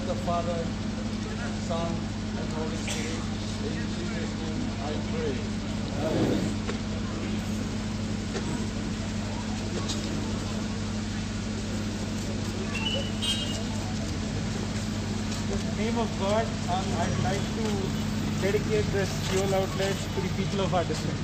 of the Father, Son, and Holy Spirit. In Jesus' name I pray. Amen. In the name of God, I'd like to dedicate this fuel outlet to the people of our district.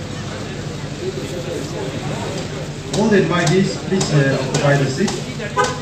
All the invitees, please occupy the seat.